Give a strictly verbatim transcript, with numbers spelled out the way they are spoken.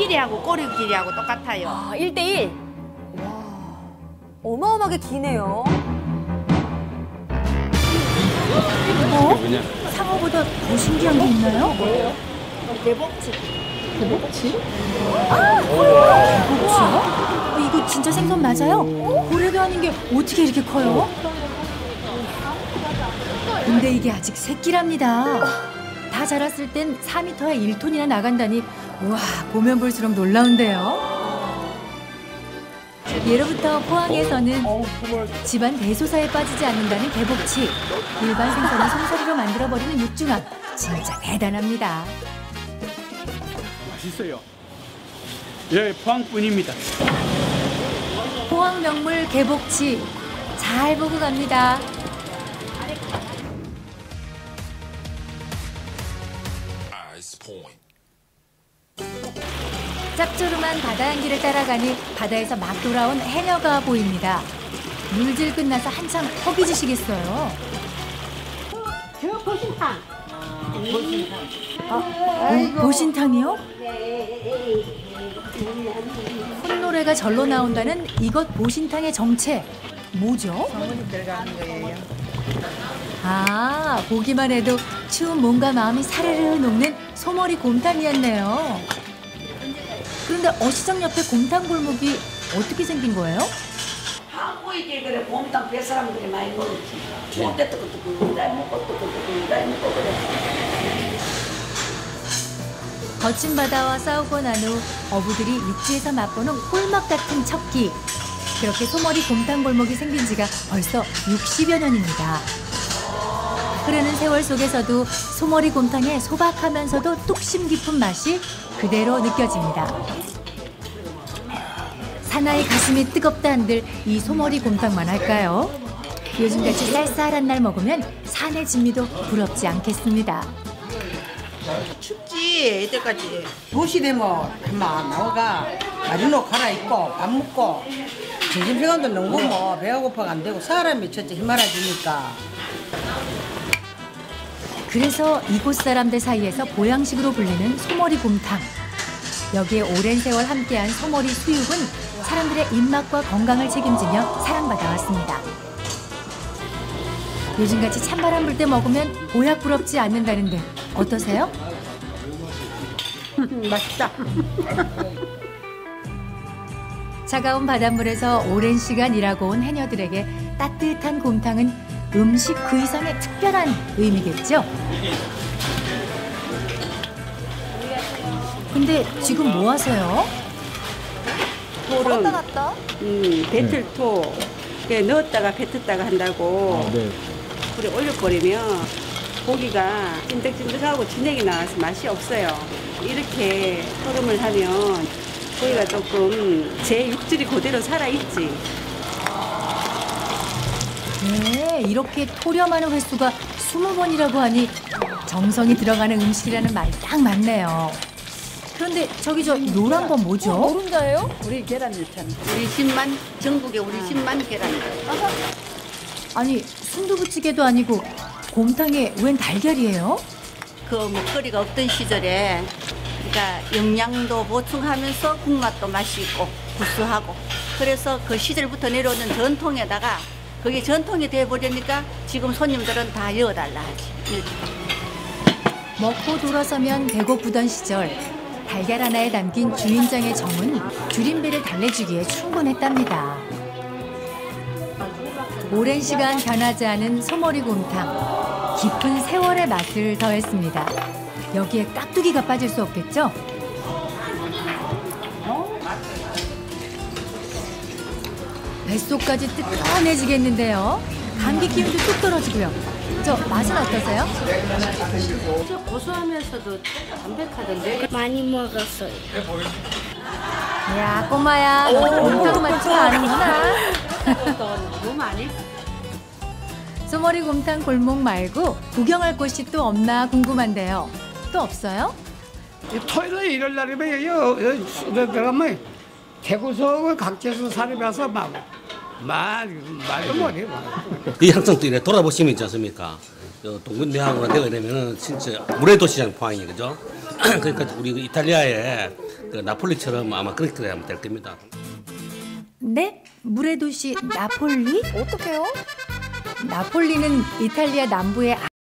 길이하고 꼬리 길이하고 똑같아요. 아, 일 대 일. 와, 어마어마하게 기네요. 어? 상어보다 더 신기한 게 있나요? 뭐예요? 개복치. 개복치? 아! 개복치요? 어, 이거 진짜 생선 맞아요? 고래도 아닌 게 어떻게 이렇게 커요? 근데 이게 아직 새끼랍니다. 다 자랐을 땐 사 미터에 일 톤이나 나간다니 우와, 보면 볼수록 놀라운데요. 예로부터 포항에서는 집안 대소사에 빠지지 않는다는 개복치, 일반 생선을 손사리로 만들어버리는 육중함, 진짜 대단합니다. 맛있어요. 예, 포항뿐입니다. 포항 명물 개복치, 잘 보고 갑니다. 짭조름한 바다 향기를 따라가니 바다에서 막 돌아온 해녀가 보입니다. 물질 끝나서 한참 허기지시겠어요. 저 보신탕. 어, 보신탕이요? 콧노래가 절로 나온다는 이것 보신탕의 정체, 뭐죠? 소문이 들어가는 거예요. 아, 보기만 해도 추운 몸과 마음이 사르르 녹는 소머리 곰탕이었네요. 그런데 어시장 옆에 곰탕 골목이 어떻게 생긴 거예요? 한국이지 그래 곰탕 배 사람들이 많이 먹었지. 추울 때 뜨거뜨거 이래 먹고 뜨거뜨거 이래 먹고 그래. 거친 바다와 싸우고 난 후 어부들이 육지에서 맛보는 꿀맛 같은 척기. 그렇게 소머리 곰탕 골목이 생긴 지가 벌써 육십여 년입니다. 흐르는 세월 속에서도 소머리 곰탕의 소박하면서도 뚝심 깊은 맛이 그대로 느껴집니다. 사나이 가슴이 뜨겁다 한들 이 소머리 곰탕만 할까요? 요즘같이 쌀쌀한 날 먹으면 산의 진미도 부럽지 않겠습니다. 춥지, 이때까지. 도시 되면 엄마 나오가 마리노 갈아입고 밥 먹고 점심시간도 너무 뭐 배가 고파가 안 되고 사람이 첫째 힘말아지니까. 그래서 이곳 사람들 사이에서 보양식으로 불리는 소머리 곰탕. 여기에 오랜 세월 함께한 소머리 수육은 사람들의 입맛과 건강을 책임지며 사랑받아 왔습니다. 요즘같이 찬바람 불 때 먹으면 보약 부럽지 않는다는데 어떠세요? 맛있다. 차가운 바닷물에서 오랜 시간 일하고 온 해녀들에게 따뜻한 곰탕은 음식 그 이상의 특별한 의미겠죠? 근데 지금 뭐 하세요? 토름, 왔다 갔다? 음, 배틀토. 네. 넣었다가 뱉었다가 한다고. 아, 네. 불에 올려버리면 고기가 찐득찐득하고 진액이 나와서 맛이 없어요. 이렇게 토름을 하면 고기가 조금 제 육질이 그대로 살아있지. 네, 이렇게 토렴하는 횟수가 스무 번이라고 하니 정성이 들어가는 음식이라는 말이 딱 맞네요. 그런데 저기 저 노란 건 뭐죠? 어, 노른자예요? 우리 계란 넣잖아. 우리 집만, 전국에 우리 집만 계란 넣어. 아니, 순두부찌개도 아니고 곰탕에 웬 달걀이에요? 그 먹거리가 없던 시절에 그러니까 영양도 보충하면서 국맛도 맛이 있고 구수하고 그래서 그 시절부터 내려오는 전통에다가 그게 전통이 돼버리니까 지금 손님들은 다 여어달라 하지. 먹고 돌아서면 배고프던 시절 달걀 하나에 담긴 주인장의 정은 줄임배를 달래주기에 충분했답니다. 오랜 시간 변하지 않은 소머리 곰탕, 깊은 세월의 맛을 더했습니다. 여기에 깍두기가 빠질 수 없겠죠? 뱃속까지 뜨끈해지겠는데요. 감기 기운도 뚝 떨어지고요. 저 맛은 어떠세요? 저 고소하면서도 담백하던데. 많이 먹었어요. 야, 꼬마야, 너 곰탕 맛좀 아는구나. 너무 많이? 소머리 곰탕 골목 말고 구경할 곳이 또 없나 궁금한데요. 또 없어요? 토요일 일요일 날이면 요 들어가면 대구서 각지에서 사람이 와서 막 말 말도 못해. 말. 이 항상 또 이래 돌아보시면 있지 않습니까? 동근대항으로 되게 되면은 진짜 물의 도시장 포항이 그죠? 그러니까 우리 그 이탈리아의 그 나폴리처럼 아마 그렇게 되면 될 겁니다. 네? 물의 도시 나폴리? 어떡해요? 나폴리는 이탈리아 남부의